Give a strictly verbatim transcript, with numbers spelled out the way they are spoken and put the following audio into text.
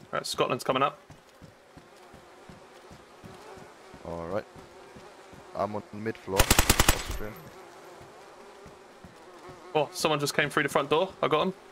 Right, Scotland's coming up. Alright. I'm on the mid floor. Austria. Oh, someone just came through the front door. I got him.